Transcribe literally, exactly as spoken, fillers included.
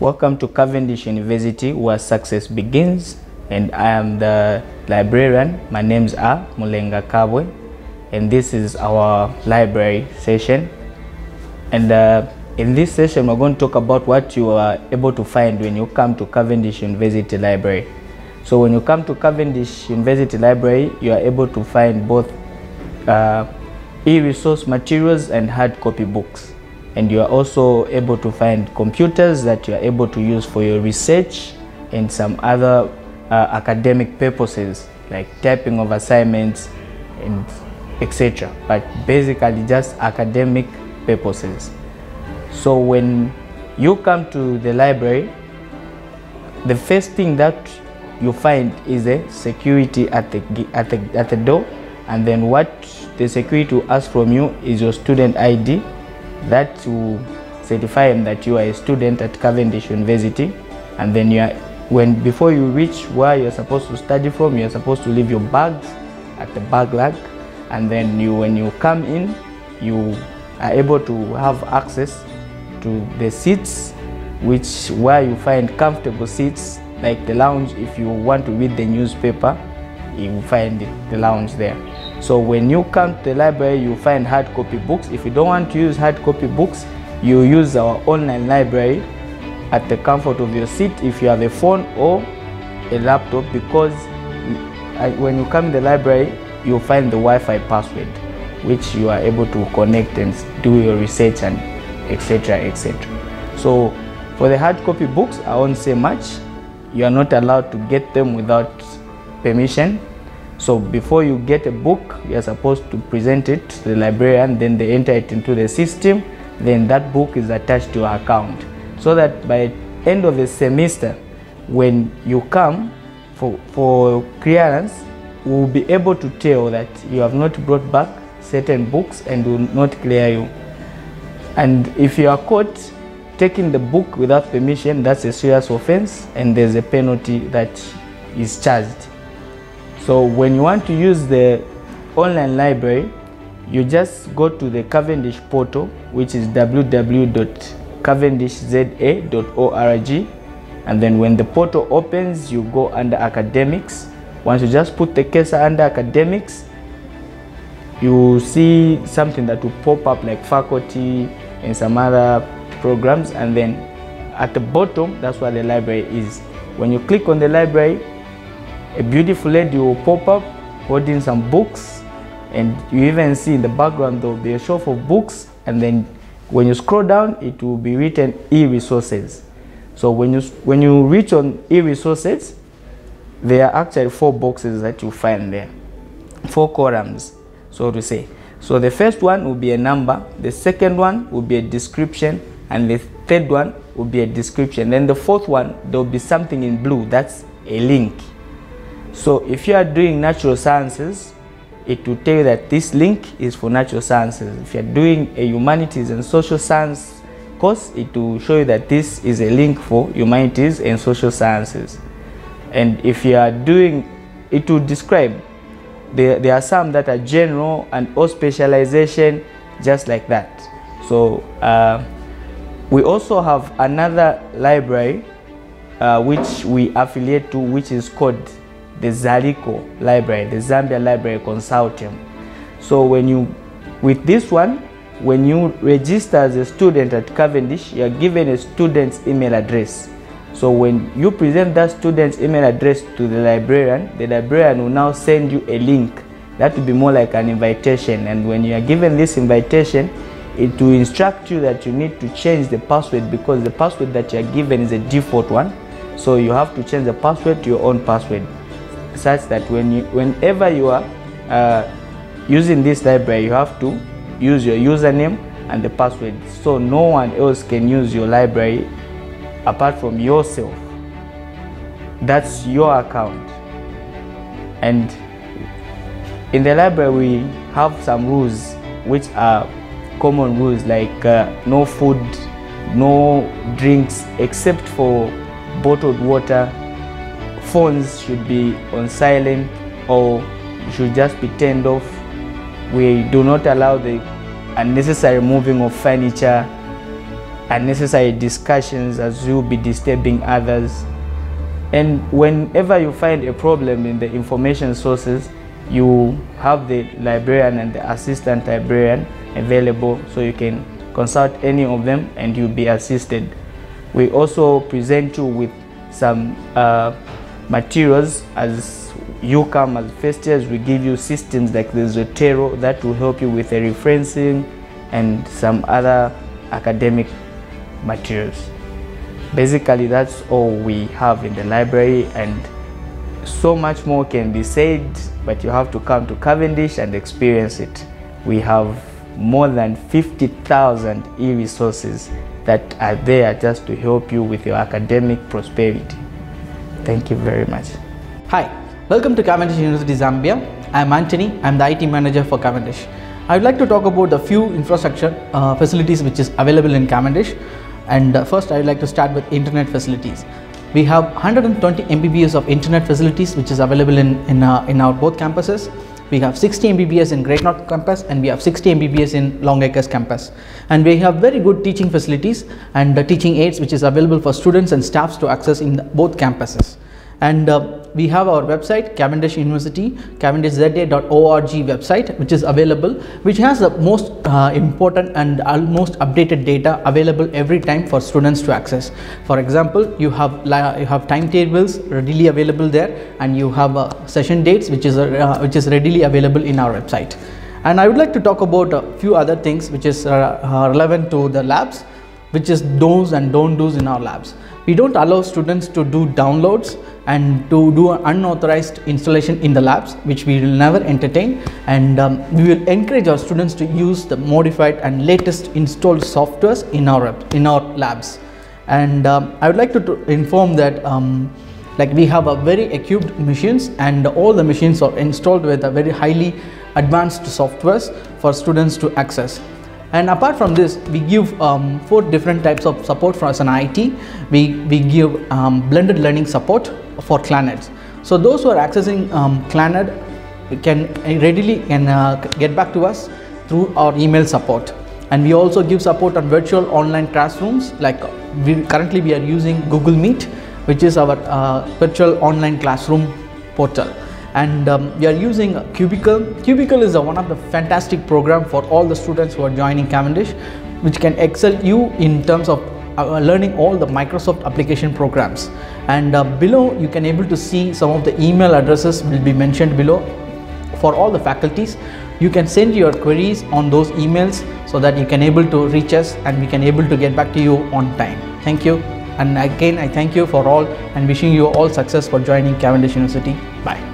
Welcome to Cavendish University, where success begins, and I am the librarian. My name's A. Mulenga Kabwe, and this is our library session. And uh, in this session, we're going to talk about what you are able to find when you come to Cavendish University Library. So when you come to Cavendish University Library, you are able to find both uh, e-resource materials and hard copy books. And you are also able to find computers that you are able to use for your research and some other uh, academic purposes like typing of assignments and et cetera. But basically just academic purposes. So when you come to the library, the first thing that you find is a security at the, at the, at the door, and then what the security will ask from you is your student I D. That will certify them that you are a student at Cavendish University, and then you are, when before you reach where you're supposed to study from, you're supposed to leave your bags at the bag rack, and then you, when you come in, you are able to have access to the seats, which where you find comfortable seats like the lounge. If you want to read the newspaper, you will find it, the lounge there. So when you come to the library, you find hard copy books. If you don't want to use hard copy books, you use our online library at the comfort of your seat if you have a phone or a laptop, because when you come to the library, you'll find the Wi-Fi password, which you are able to connect and do your research and et cetera et cetera. So for the hard copy books, I won't say much. You are not allowed to get them without permission. So before you get a book, you are supposed to present it to the librarian, then they enter it into the system, then that book is attached to your account. So that by the end of the semester, when you come for, for clearance, we will be able to tell that you have not brought back certain books and will not clear you. And if you are caught taking the book without permission, that's a serious offense, and there's a penalty that is charged. So when you want to use the online library, you just go to the Cavendish portal, which is w w w dot cavendish z a dot org, and then when the portal opens, you go under academics. Once you just put the cursor under academics, you will see something that will pop up like faculty and some other programs, and then at the bottom, that's where the library is. When you click on the library, a beautiful lady will pop up holding some books, and you even see in the background there will be a shelf of books, and then when you scroll down, it will be written e-resources. So when you when you reach on e-resources, there are actually four boxes that you find there, four columns, so to say. So the first one will be a number, the second one will be a description, and the third one will be a description. Then the fourth one, there will be something in blue, that's a link. So if you are doing natural sciences, it will tell you that this link is for natural sciences. If you are doing a humanities and social science course, it will show you that this is a link for humanities and social sciences. And if you are doing, it will describe. There, there are some that are general and all specialization, just like that. So uh, we also have another library uh, which we affiliate to, which is called the ZALICO library, the Zambia Library Consortium. So when you, with this one, when you register as a student at Cavendish, you are given a student's email address. So when you present that student's email address to the librarian, the librarian will now send you a link. That will be more like an invitation, and when you are given this invitation, it will instruct you that you need to change the password, because the password that you are given is a default one. So you have to change the password to your own password, such that when you, whenever you are uh, using this library, you have to use your username and the password, so no one else can use your library apart from yourself. That's your account. And in the library, we have some rules which are common rules, like uh, no food, no drinks except for bottled water. Phones should be on silent or should just be turned off. We do not allow the unnecessary moving of furniture. unnecessary discussions as you'll be disturbing others. And whenever you find a problem in the information sources, you have the librarian and the assistant librarian available, so you can consult any of them and you'll be assisted. We also present you with some uh, materials. As you come as first years, we give you systems like the Zotero that will help you with the referencing and some other academic materials. Basically, that's all we have in the library, and so much more can be said, but you have to come to Cavendish and experience it. We have more than fifty thousand e-resources that are there just to help you with your academic prosperity. Thank you very much. Hi, welcome to Cavendish University Zambia. I am Anthony. I am the I T manager for Cavendish. I would like to talk about a few infrastructure uh, facilities which is available in Cavendish. And uh, first I would like to start with internet facilities. We have one hundred twenty M B P S of internet facilities which is available in, in, uh, in our both campuses. We have sixty M B P S in Great North campus and we have sixty M B P S in Long Acres campus. And we have very good teaching facilities and uh, teaching aids which is available for students and staffs to access in the, both campuses. And uh, we have our website, Cavendish University, cavendish z a dot org website, which is available, which has the most uh, important and almost updated data available every time for students to access. For example, you have you have timetables readily available there, and you have uh, session dates which is uh, which is readily available in our website. And I would like to talk about a few other things which is uh, uh, relevant to the labs, which is do's and don't do's in our labs. We don't allow students to do downloads and to do an unauthorized installation in the labs, which we will never entertain, and um, we will encourage our students to use the modified and latest installed softwares in our in our labs. And um, I would like to, to inform that um, like we have a very equipped machines, and all the machines are installed with a very highly advanced softwares for students to access. And apart from this, we give um, four different types of support for us an I T. We, we give um, blended learning support for Clannad. So those who are accessing um, Clannad can readily can uh, get back to us through our email support. And we also give support on virtual online classrooms, like we currently we are using Google Meet, which is our uh, virtual online classroom portal. And um, we are using Cubicle. Cubicle is a, one of the fantastic program for all the students who are joining Cavendish, which can excel you in terms of uh, learning all the Microsoft application programs. And uh, below you can able to see some of the email addresses will be mentioned below for all the faculties. You can send your queries on those emails so that you can able to reach us and we can able to get back to you on time. Thank you. And again, I thank you for all and wishing you all success for joining Cavendish University. Bye.